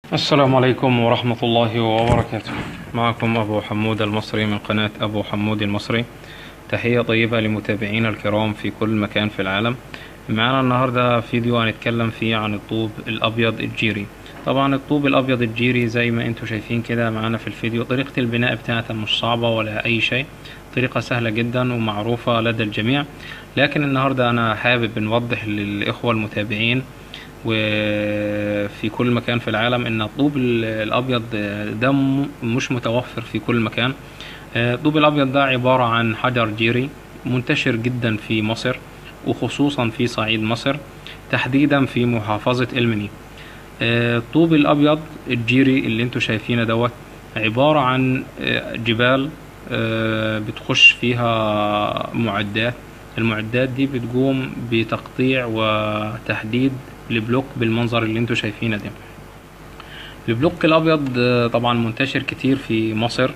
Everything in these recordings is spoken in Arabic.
السلام عليكم ورحمة الله وبركاته. معكم أبو حمود المصري من قناة أبو حمود المصري. تحية طيبة لمتابعينا الكرام في كل مكان في العالم. معنا النهاردة فيديو هنتكلم فيه عن الطوب الأبيض الجيري. طبعا الطوب الأبيض الجيري زي ما انتم شايفين كده معنا في الفيديو، طريقة البناء بتاعتها مش صعبة ولا أي شيء، طريقة سهلة جدا ومعروفة لدى الجميع. لكن النهاردة أنا حابب نوضح للإخوة المتابعين وفي كل مكان في العالم ان الطوب الابيض ده مش متوفر في كل مكان. الطوب الابيض ده عبارة عن حجر جيري منتشر جدا في مصر، وخصوصا في صعيد مصر، تحديدا في محافظة المنيا. الطوب الابيض الجيري اللي انتوا شايفينه دوت عبارة عن جبال بتخش فيها معدات. المعدات دي بتقوم بتقطيع وتحديد البلوك بالمنظر اللي انتوا شايفينه ده. البلوك الابيض طبعا منتشر كتير في مصر،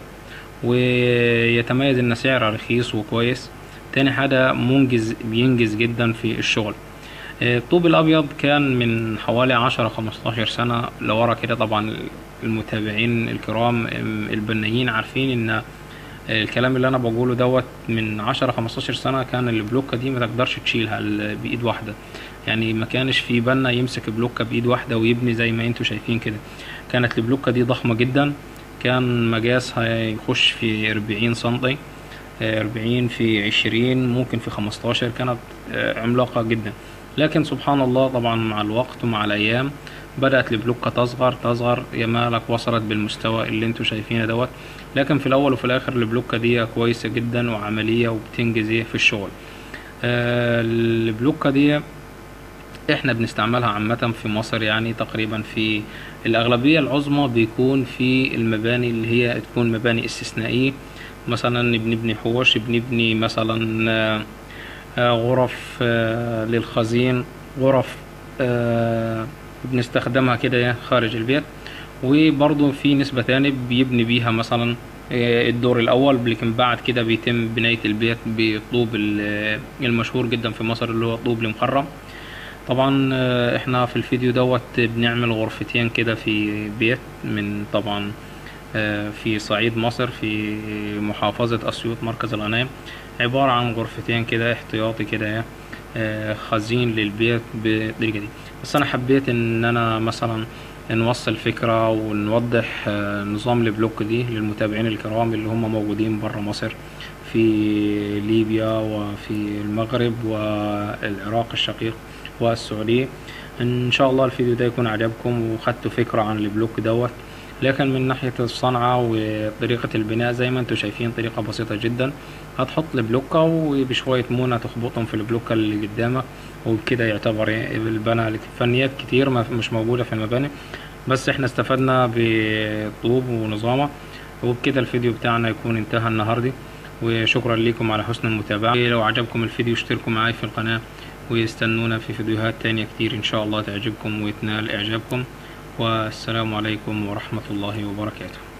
ويتميز ان سعره رخيص وكويس. تاني حاجة بينجز جدا في الشغل. الطوب الابيض كان من حوالي 10-15 سنة لورا كده. طبعا المتابعين الكرام البنايين عارفين ان الكلام اللي انا بقوله دوت من 10-15 سنة كان البلوكة دي ما تقدرش تشيلها بايد واحدة. يعني ما كانش في بنا يمسك بلوكة بايد واحدة ويبني زي ما انتوا شايفين كده. كانت البلوكة دي ضخمة جدا، كان مقاسها يخش في 40 سنتي، 40 في 20 ممكن في 15. كانت عملاقة جدا. لكن سبحان الله طبعا مع الوقت ومع الايام بدأت البلوكة تصغر يا مالك وصلت بالمستوى اللي انتوا شايفينه دوت. لكن في الاول وفي الاخر البلوكة دي كويسة جدا وعملية وبتنجز في الشغل. البلوكة دي احنا بنستعملها عامة في مصر، يعني تقريبا في الأغلبية العظمى بيكون في المباني اللي هي تكون مباني استثنائية. مثلا بنبني حوش، بنبني مثلا غرف للخزين، غرف بنستخدمها كده خارج البيت. وبرضه في نسبة تاني بيبني بيها مثلا الدور الأول، لكن بعد كده بيتم بناية البيت بطوب المشهور جدا في مصر اللي هو طوب المخرم. طبعا احنا في الفيديو دوت بنعمل غرفتين كده في بيت من طبعا في صعيد مصر في محافظة أسيوط مركز الغنايم. عبارة عن غرفتين كده احتياطي كده خزين للبيت بالطريقة دي. بس أنا حبيت إن أنا مثلا نوصل فكرة ونوضح نظام البلوك دي للمتابعين الكرام اللي هم موجودين برا مصر في ليبيا وفي المغرب والعراق الشقيق والسعودية. ان شاء الله الفيديو ده يكون عجبكم وخدتوا فكرة عن البلوك دوت. لكن من ناحية الصنعة وطريقة البناء زي ما انتوا شايفين طريقة بسيطة جدا. هتحط البلوكة وبشوية مونة تخبطهم في البلوكة اللي قدامك، وبكده يعتبر البناء. فنيات كتير مش موجودة في المباني، بس احنا استفدنا بطوب ونظامة. وبكده الفيديو بتاعنا يكون انتهى النهاردة، وشكرا لكم على حسن المتابعة. لو عجبكم الفيديو اشتركوا معي في القناة، ويستنونا في فيديوهات تانية كتير إن شاء الله تعجبكم وتنال إعجابكم. والسلام عليكم ورحمة الله وبركاته.